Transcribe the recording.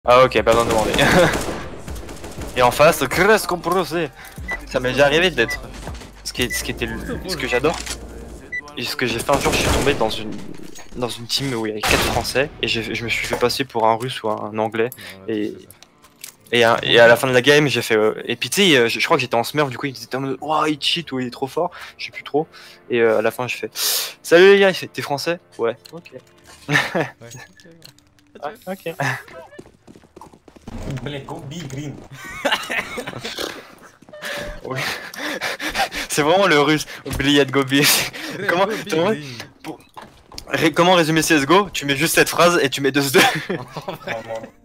Ah ok, pas besoin de demander. Et en face, qu'est-ce qu'on procès. Ça m'est déjà arrivé d'être... Ce que j'adore. Et ce que j'ai fait un jour, je suis tombé dans une team où il y avait 4 Français et je me suis fait passer pour un Russe ou un Anglais. Et, et à la fin de la game, j'ai fait... et puis tu sais, je crois que j'étais en smurf, du coup ils étaient en mode oh il cheat ou il est trop fort, je sais plus trop. Et à la fin je fais salut les gars, il fait t'es français? Ouais, ok. Ouais, ok. Блять, go be green. Oui. C'est vraiment le russe, Bliad Gobi. Comment, comment résumer CSGO? Tu mets juste cette phrase et tu mets 2-2.